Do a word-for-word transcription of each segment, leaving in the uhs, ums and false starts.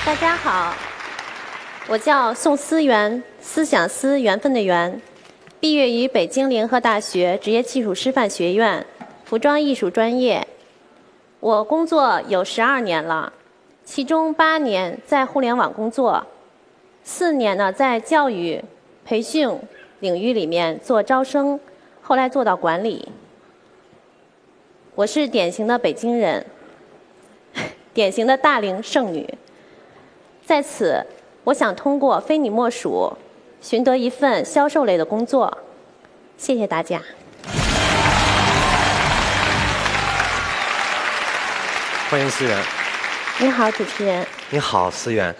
大家好，我叫宋思源，思想思缘分的缘，毕业于北京联合大学职业技术师范学院服装艺术专业。我工作有十二年了，其中八年在互联网工作，四年呢在教育培训领域里面做招生，后来做到管理。我是典型的北京人，典型的大龄剩女。在此，我想通过非你莫属，寻得一份销售类的工作。谢谢大家。 欢迎思源。 你好，主持人。 你好，思源。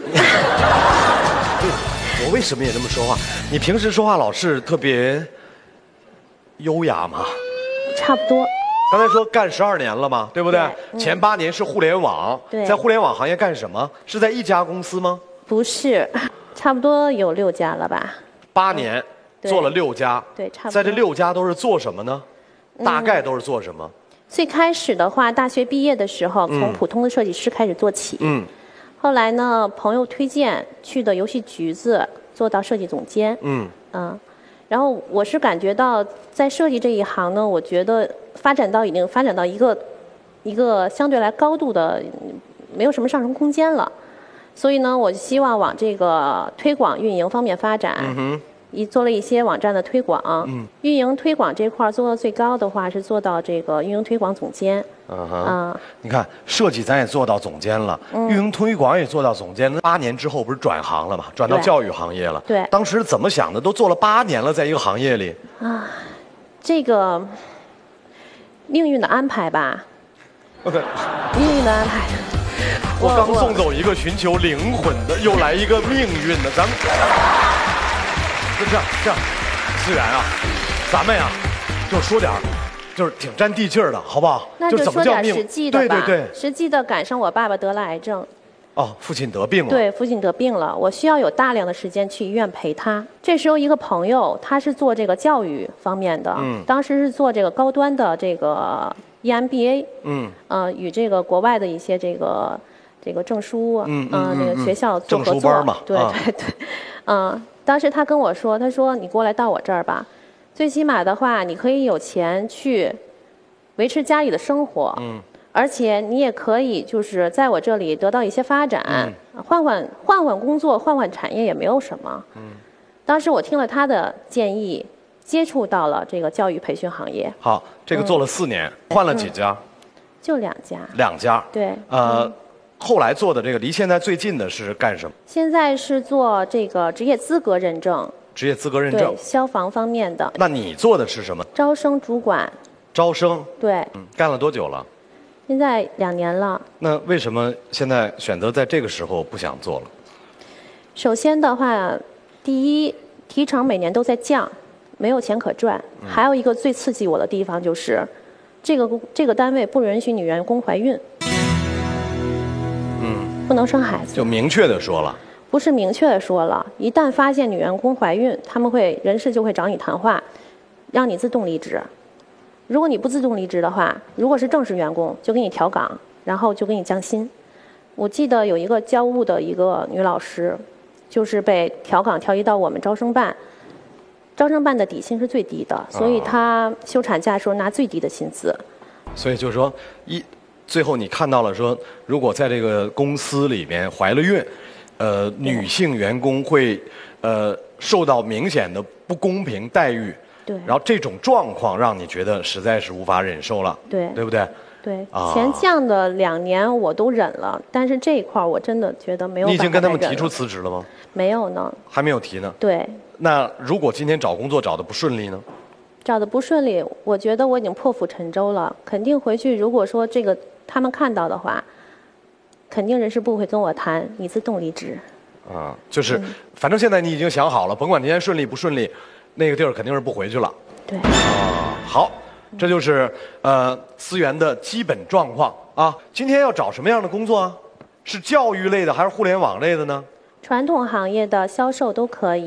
我为什么也这么说话？你平时说话老是特别优雅吗？ 差不多。 刚才说干十二年了嘛，对不对？ 对嗯、 前八年是互联网， 对， 在互联网行业干什么？是在一家公司吗？ 不是，差不多有六家了吧。 八年、 嗯、 做了六家， 对，差不多。 在这六家都是做什么呢？大概都是做什么？嗯、 最开始的话，大学毕业的时候，从普通的设计师开始做起。嗯。后来呢，朋友推荐去的游戏局子，做到设计总监。嗯。嗯。然后我是感觉到，在设计这一行呢，我觉得发展到已经发展到一个一个相对来高度的，没有什么上升空间了。所以呢，我希望往这个推广运营方面发展。嗯哼。一做了一些网站的推广。嗯。运营推广这块做到最高的话，是做到这个运营推广总监。 嗯哼。嗯。你看，设计咱也做到总监了，嗯、运营推广也做到总监了。八年之后不是转行了吗？转到教育行业了。 对。 当时怎么想的？都做了八年了，在一个行业里。 啊，这个命运的安排吧。 OK。 命运的安排。 我刚送走一个寻求灵魂的，又来一个命运的，咱们就这样这样，思源啊，咱们呀，就说点就是挺沾地气儿的，好不好？ 那就说点实际的吧。 对对对， 实际的赶上我爸爸得了癌症。 哦，父亲得病了。 对，父亲得病了，我需要有大量的时间去医院陪他。这时候，一个朋友，他是做这个教育方面的，嗯，当时是做这个高端的这个 E M B A， 嗯，呃，与这个国外的一些这个这个证书，嗯嗯，这个学校做合作。 证书班嘛。 对对对，嗯，当时他跟我说，他说你过来到我这儿吧，最起码的话，你可以有钱去维持家里的生活。嗯。而且你也可以就是在我这里得到一些发展，嗯、换换换换工作，换换产业也没有什么。嗯，当时我听了他的建议，接触到了这个教育培训行业。 好，这个做了四年，嗯、换了几家？嗯、 就两家。 两家。 对。 呃，嗯、后来做的这个离现在最近的是干什么？ 现在是做这个职业资格认证。 职业资格认证。 对，消防方面的。 那你做的是什么？ 招生主管。 招生。 对。 嗯，干了多久了？ 现在两年了。 那为什么现在选择在这个时候不想做了？ 首先的话，第一，提成每年都在降，没有钱可赚。嗯、还有一个最刺激我的地方就是，这个这个单位不允许女员工怀孕。嗯。不能生孩子。 就明确的说了。 不是明确的说了，一旦发现女员工怀孕，他们会人事就会找你谈话，让你自动离职。如果你不自动离职的话，如果是正式员工，就给你调岗，然后就给你降薪。我记得有一个教务的一个女老师，就是被调岗调移到我们招生办，招生办的底薪是最低的，所以她休产假的时候拿最低的薪资。 所以就是说，一最后你看到了说，如果在这个公司里面怀了孕，呃，女性员工会呃受到明显的不公平待遇。对，然后这种状况让你觉得实在是无法忍受了， 对， 对不对？ 对，啊、前降的两年我都忍了，但是这一块我真的觉得没有办法。 你已经跟他们提出辞职了吗？ 没有呢。 还没有提呢。 对。 那如果今天找工作找的不顺利呢？ 找的不顺利，我觉得我已经破釜沉舟了，肯定回去。如果说这个他们看到的话，肯定人事部会跟我谈，你自动离职。 啊，就是，嗯、反正现在你已经想好了，甭管今天顺利不顺利。那个地儿肯定是不回去了。 对。 啊，好，这就是呃思源的基本状况啊。今天要找什么样的工作啊？是教育类的还是互联网类的呢？ 传统行业的销售都可以。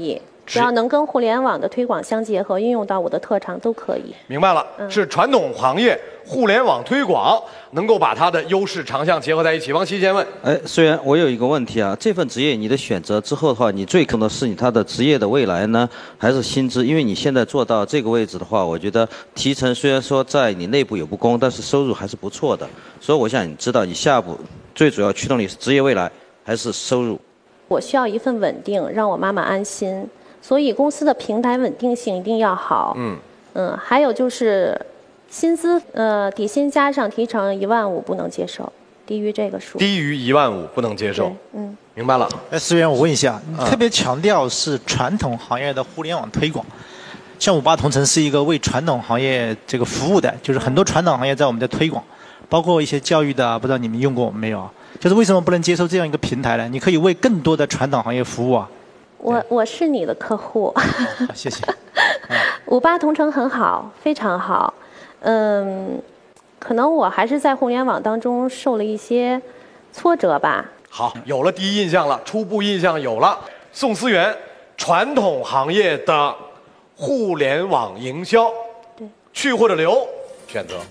只要能跟互联网的推广相结合，运用到我的特长都可以。 明白了，嗯、是传统行业互联网推广能够把它的优势长项结合在一起。王琦先问， 哎，虽然我有一个问题啊，这份职业你的选择之后的话，你最看重的是你他的职业的未来呢，还是薪资？因为你现在做到这个位置的话，我觉得提成虽然说在你内部有不公，但是收入还是不错的。所以我想你知道，你下一步最主要驱动力是职业未来还是收入？ 我需要一份稳定，让我妈妈安心。所以公司的平台稳定性一定要好。嗯嗯，还有就是薪资，呃，底薪加上提成一万五不能接受，低于这个数。 低于一万五不能接受。嗯，明白了。 哎，思源，我问一下，你特别强调是传统行业的互联网推广，像五八同城是一个为传统行业这个服务的，就是很多传统行业在我们的推广，包括一些教育的啊，不知道你们用过我们没有啊？就是为什么不能接受这样一个平台呢？你可以为更多的传统行业服务啊。 我我是你的客户， 哦、谢谢。 五八同城很好，非常好。嗯，可能我还是在互联网当中受了一些挫折吧。 好，有了第一印象了，初步印象有了。宋思源，传统行业的互联网营销， 对， 去或者留，选择。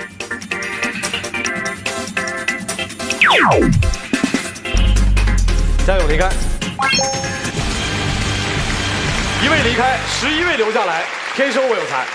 加油，离开。一位离开，十一位留下来，天生我有才。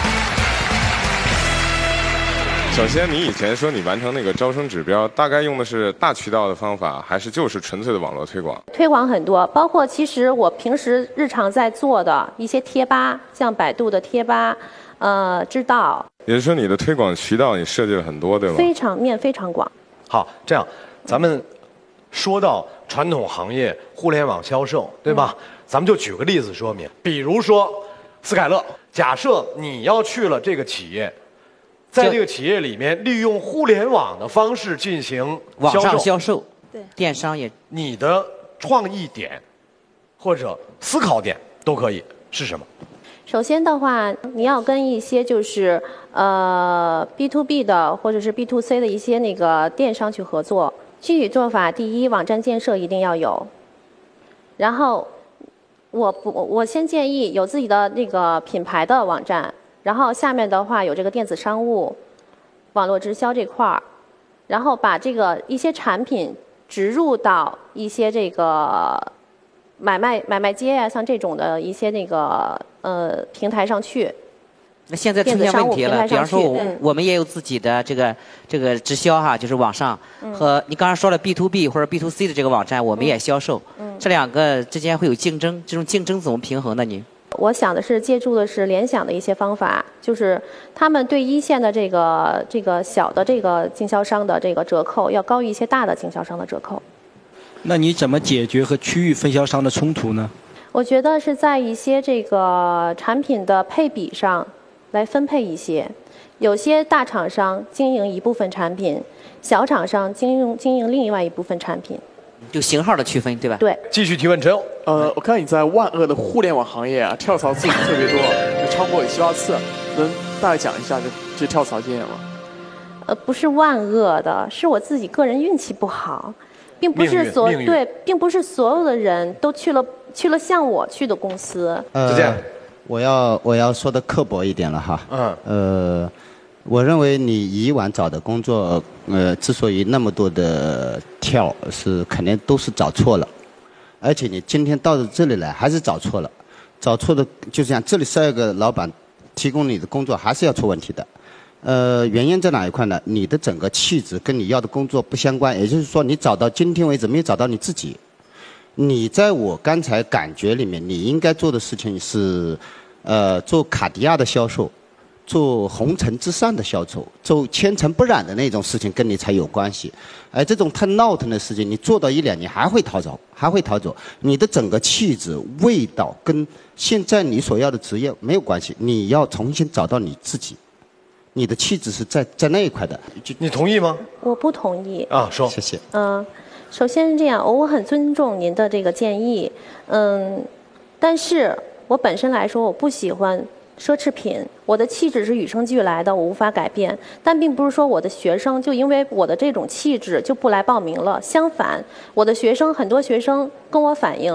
首先，你以前说你完成那个招生指标，大概用的是大渠道的方法，还是就是纯粹的网络推广？ 推广很多，包括其实我平时日常在做的一些贴吧，像百度的贴吧，呃，知道。 也就是说，你的推广渠道你设计了很多，对吗？ 非常面非常广。 好，这样，咱们说到传统行业互联网销售，对吧？嗯，咱们就举个例子说明，比如说斯凯勒，假设你要去了这个企业，在这个企业里面利用互联网的方式进行销售， 网上销售，对，电商也， 你的创意点或者思考点都可以是什么？ 首先的话，你要跟一些就是呃 B to B 的或者是 B to C 的一些那个电商去合作。具体做法，第一，网站建设一定要有。然后，我不，我先建议有自己的那个品牌的网站，然后下面的话有这个电子商务、网络直销这块儿，然后把这个一些产品植入到一些这个买卖买卖街啊，像这种的一些那个呃平台上去。 那现在出现问题了，比方说我我们也有自己的这个这个直销哈，就是网上和你刚才说了 B to B 或者 B to C 的这个网站，我们也销售。嗯，这两个之间会有竞争，这种竞争怎么平衡呢？你？ 我想的是借助的是联想的一些方法，就是他们对一线的这个这个小的这个经销商的这个折扣要高于一些大的经销商的折扣。 那你怎么解决和区域分销商的冲突呢？ 我觉得是在一些这个产品的配比上来分配一些，有些大厂商经营一部分产品，小厂商经营经营另外一部分产品， 就型号的区分，对吧？ 对。 继续提问，陈友。 呃，我看你在万恶的互联网行业啊，跳槽次数特别多，有超过七八次，能大概讲一下这这跳槽经验吗？ 呃，不是万恶的，是我自己个人运气不好，并不是所对，并不是所有的人都去了去了像我去的公司。 呃， 这样。 我要我要说的刻薄一点了哈，嗯，呃，我认为你以往找的工作，呃，之所以那么多的跳，是肯定都是找错了，而且你今天到了这里来还是找错了，找错的就像这里十二个老板提供你的工作还是要出问题的，呃，原因在哪一块呢？你的整个气质跟你要的工作不相关，也就是说你找到今天为止没有找到你自己。你在我刚才感觉里面，你应该做的事情是，呃，做卡地亚的销售，做红尘之上的销售，做纤尘不染的那种事情，跟你才有关系。而这种太闹腾的事情，你做到一两年还会逃走，还会逃走。你的整个气质、味道跟现在你所要的职业没有关系，你要重新找到你自己。你的气质是在在那一块的， 你同意吗？ 我不同意。 啊，说。 谢谢。 嗯、呃。首先是这样，我很尊重您的这个建议，嗯，但是我本身来说，我不喜欢奢侈品，我的气质是与生俱来的，我无法改变。但并不是说我的学生就因为我的这种气质就不来报名了，相反，我的学生很多学生跟我反映，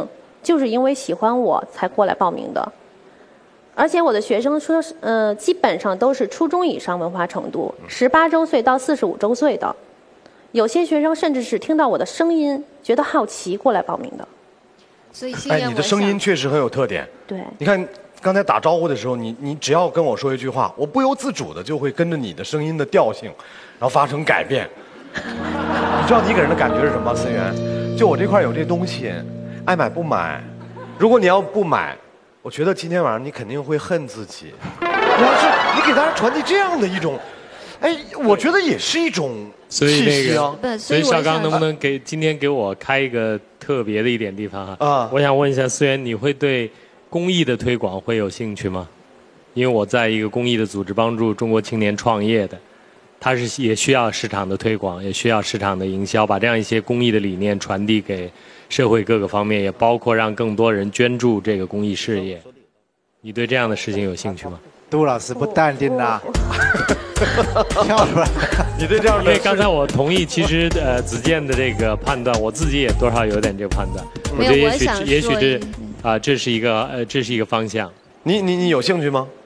就是因为喜欢我才过来报名的。而且我的学生说，呃，基本上都是初中以上文化程度，十八周岁到四十五周岁的。有些学生甚至是听到我的声音，觉得好奇过来报名的。 所以， 哎，你的声音确实很有特点。 对， 你看刚才打招呼的时候，你你只要跟我说一句话，我不由自主的就会跟着你的声音的调性，然后发生改变。你知道你给人的感觉是什么，思源？就我这块有这东西，爱买不买。如果你要不买，我觉得今天晚上你肯定会恨自己。你要是你给大家传递这样的一种，哎，我觉得也是一种气息啊。 所以小刚能不能给今天给我开一个特别的一点地方哈？啊，我想问一下思源，你会对公益的推广会有兴趣吗？因为我在一个公益的组织帮助中国青年创业的，它是也需要市场的推广，也需要市场的营销，把这样一些公益的理念传递给社会各个方面，也包括让更多人捐助这个公益事业。你对这样的事情有兴趣吗？ 杜老师不淡定呐，跳出来！ 你对这样的， 因为刚才我同意，其实呃子健的这个判断，我自己也多少有点这个判断。我觉得也许也许这啊、呃、这是一个呃这是一个方向。 你你你有兴趣吗？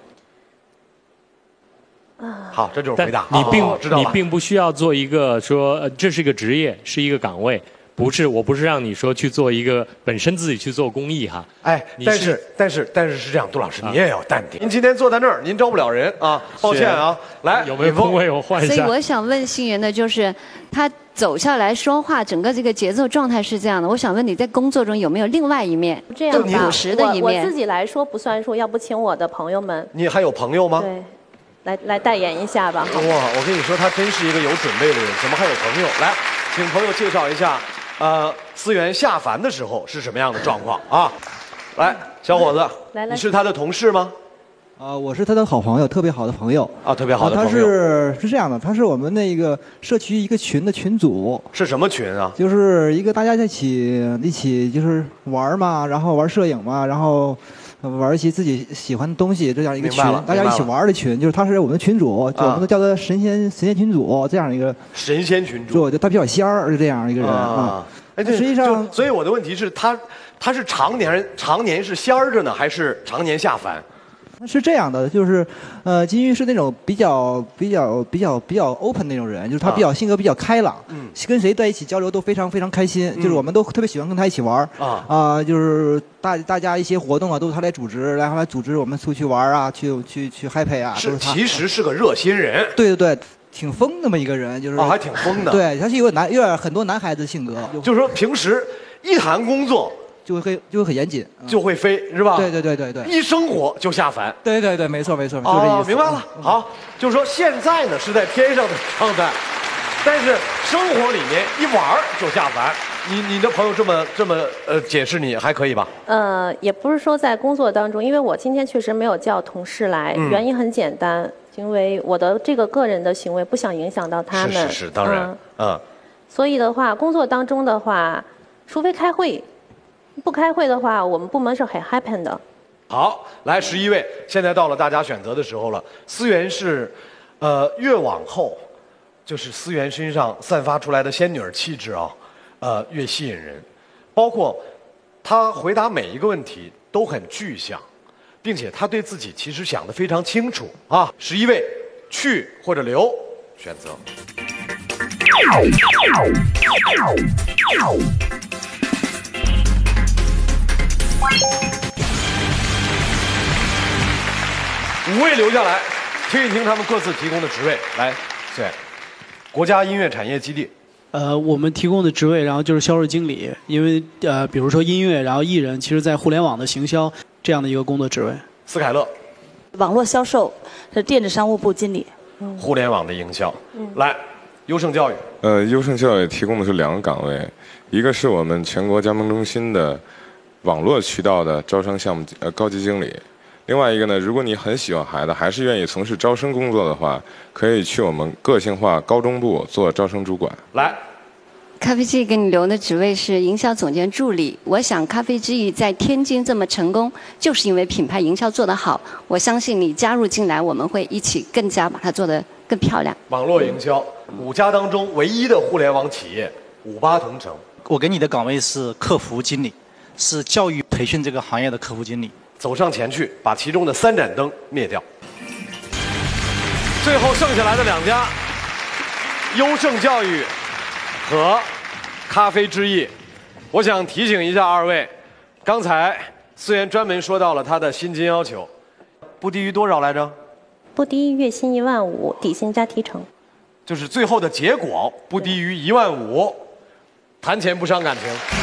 好，这就是回答。 你并、 哦、知道你并不需要做一个说、呃、这是一个职业，是一个岗位。不是，我不是让你说去做一个本身自己去做公益哈。 哎，但是但是但是是这样，杜老师、啊、你也要淡定。您今天坐在那儿，您招不了人啊，抱歉啊。来， 有没有空位我换一下？ 所以我想问信源的就是，他走下来说话，整个这个节奏状态是这样的。我想问你在工作中有没有另外一面？ 这样吧， 朴实的一面。 我, 我自己来说不算数，要不请我的朋友们。 你还有朋友吗？ 对，来来代言一下吧。 哇，我跟你说，他真是一个有准备的人，怎么还有朋友？来，请朋友介绍一下。呃，思源下凡的时候是什么样的状况啊？来，小伙子， 来来， 你是他的同事吗？ 啊、呃，我是他的好朋友，特别好的朋友。 啊，特别好的朋友。 他是是这样的，他是我们那个社区一个群的群主。 是什么群啊？ 就是一个大家一起一起就是玩嘛，然后玩摄影嘛，然后玩一些自己喜欢的东西，这样一个群，大家一起玩的群。就是他是我们的群主，就我们都叫他神仙、啊、神仙群主这样一个。 神仙群主。 就他比较仙儿，是这样一个人啊。 哎， 实际上， 所以我的问题是，他他是常年常年是仙儿着呢，还是常年下凡？ 是这样的，就是，呃，金玉是那种比较比较比较比较 open 那种人，就是他比较、啊、性格比较开朗，嗯，跟谁在一起交流都非常非常开心，嗯、就是我们都特别喜欢跟他一起玩啊啊、呃，就是大大家一些活动啊，都是他来组织，然后来组织我们出去玩啊，去去去 happy 啊， 是都是他其实是个热心人， 对对对。挺疯那么一个人，就是、 哦、还挺疯的。 对，他是有个男，有点很多男孩子性格， 就是说平时一谈工作就会就会很严谨， 就会飞，是吧？ 对对对对对。 一生活就下凡。 对对对，没错没错，就这意思。 哦，明白了。好，就是说现在呢是在天上的状态，但是生活里面一玩就下凡。你你的朋友这么这么呃解释你还可以吧？ 呃，也不是说在工作当中，因为我今天确实没有叫同事来，嗯、原因很简单。因为我的这个个人的行为不想影响到他们， 是是是，当然，嗯，嗯所以的话，工作当中的话，除非开会，不开会的话，我们部门是很 happy 的。 好，来十一位，现在到了大家选择的时候了。思源是，呃，越往后，就是思源身上散发出来的仙女气质啊，呃，越吸引人，包括他回答每一个问题都很具象。并且他对自己其实想得非常清楚啊！十一位，去或者留，选择。五位留下来，听一听他们各自提供的职位。来，对，国家音乐产业基地。 呃，我们提供的职位，然后就是销售经理，因为呃，比如说音乐，然后艺人，其实在互联网的行销。这样的一个工作职位， 斯凯勒， 网络销售是电子商务部经理， 嗯、互联网的营销。嗯、来，优胜教育。 呃，优胜教育提供的是两个岗位，一个是我们全国加盟中心的网络渠道的招生项目呃高级经理，另外一个呢，如果你很喜欢孩子，还是愿意从事招生工作的话，可以去我们个性化高中部做招生主管。 来。 咖啡之翼给你留的职位是营销总监助理。我想咖啡之翼在天津这么成功，就是因为品牌营销做得好。我相信你加入进来，我们会一起更加把它做得更漂亮。 网络营销，五家当中唯一的互联网企业，五八同城。 我给你的岗位是客服经理， 是教育培训这个行业的客户经理。 走上前去，把其中的三盏灯灭掉。最后剩下来的两家，优胜教育和咖啡之意，我想提醒一下二位，刚才思源专门说到了他的薪金要求，不低于多少来着？ 不低于月薪一万五，底薪加提成。 就是最后的结果不低于一万五，谈钱不伤感情。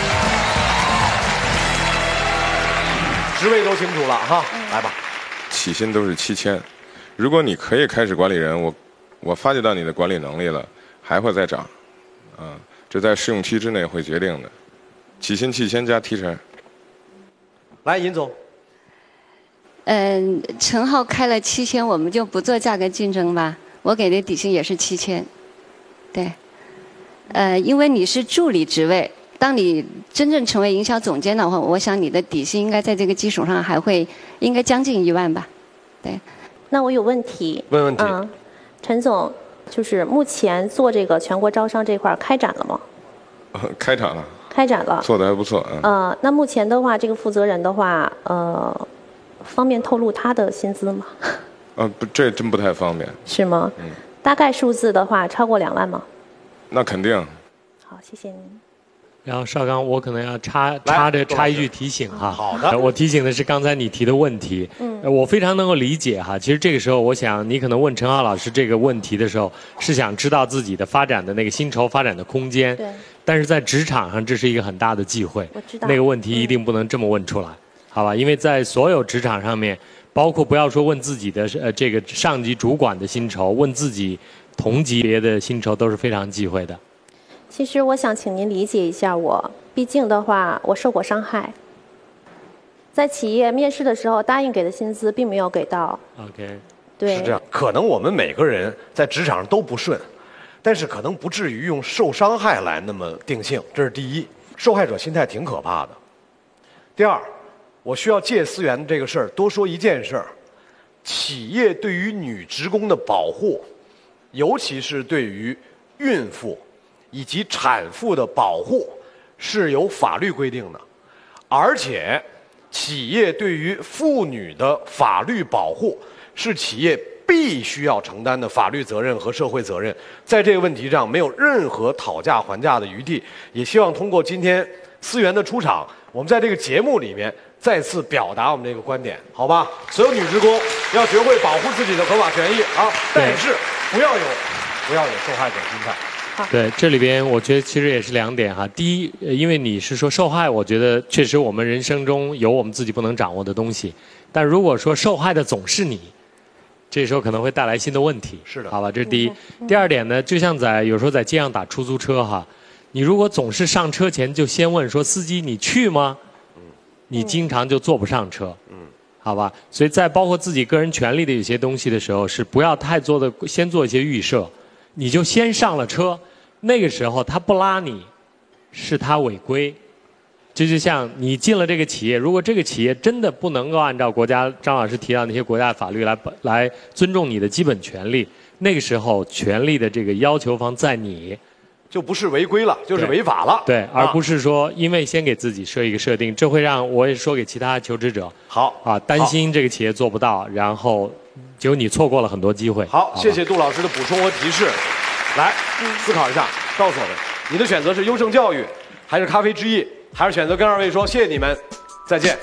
职位都清楚了哈，来吧。 起薪都是七千，如果你可以开始管理人，我我发觉到你的管理能力了，还会再涨，啊，这在试用期之内会决定的。起薪七千加提成。 来，尹总。 嗯，陈浩开了七千，我们就不做价格竞争吧。我给的底薪也是七千，对。呃，因为你是助理职位。当你真正成为营销总监的话，我想你的底薪应该在这个基础上还会应该将近一万吧，对。 那我有问题。 问问题。 嗯，陈总，就是目前做这个全国招商这块开展了吗？ 开展了。 开展了。 做的还不错。 嗯。呃，那目前的话，这个负责人的话，呃，方便透露他的薪资吗？ 啊，不，这真不太方便。 是吗？ 嗯。 大概数字的话，超过两万吗？ 那肯定。 好，谢谢您。 然后邵刚，我可能要插插着插一句提醒哈。 好的。 我提醒的是刚才你提的问题。嗯。我非常能够理解哈。其实这个时候，我想你可能问陈浩老师这个问题的时候，是想知道自己的发展的那个薪酬发展的空间。 对。 但是在职场上，这是一个很大的忌讳。 我知道。 那个问题一定不能这么问出来，嗯、好吧？因为在所有职场上面，包括不要说问自己的呃这个上级主管的薪酬，问自己同级别的薪酬都是非常忌讳的。 其实我想请您理解一下我，毕竟的话，我受过伤害。在企业面试的时候，答应给的薪资并没有给到。 OK。 对。 是这样，可能我们每个人在职场上都不顺，但是可能不至于用受伤害来那么定性，这是第一。受害者心态挺可怕的。第二，我需要借思源这个事儿多说一件事儿：企业对于女职工的保护，尤其是对于孕妇以及产妇的保护是有法律规定的，而且企业对于妇女的法律保护是企业必须要承担的法律责任和社会责任，在这个问题上没有任何讨价还价的余地。也希望通过今天思源的出场，我们在这个节目里面再次表达我们这个观点，好吧？所有女职工要学会保护自己的合法权益啊，但是不要有不要有受害者心态。 对，这里边我觉得其实也是两点哈。第一，因为你是说受害，我觉得确实我们人生中有我们自己不能掌握的东西。但如果说受害的总是你，这时候可能会带来新的问题。 是的， 好吧，这是第一。第二点呢，就像在有时候在街上打出租车哈，你如果总是上车前就先问说司机你去吗？你经常就坐不上车。嗯，好吧。所以在包括自己个人权利的有些东西的时候，是不要太做的，先做一些预设。你就先上了车，那个时候他不拉你，是他违规。这就像你进了这个企业，如果这个企业真的不能够按照国家张老师提到那些国家法律来来尊重你的基本权利，那个时候权利的这个要求方在你， 就不是违规了，就是违法了。 对，而不是说因为先给自己设一个设定，这会让我也说给其他求职者， 好啊，担心这个企业做不到，然后结果你错过了很多机会。 好，谢谢杜老师的补充和提示。来，思考一下，告诉我们，你的选择是优胜教育，还是咖啡之意，还是选择跟二位说谢谢你们，再见。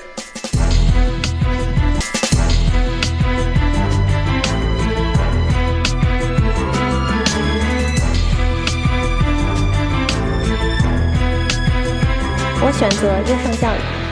我选择优胜教育。